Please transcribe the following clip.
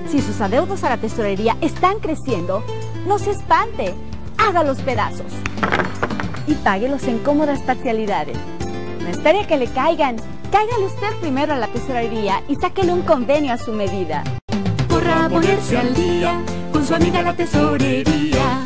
Si sus adeudos a la tesorería están creciendo, no se espante, hágalos pedazos y páguelos en cómodas parcialidades. No espere a que le caigan, cáigale usted primero a la tesorería y sáquele un convenio a su medida. Corra a ponerse al día con su amiga la tesorería.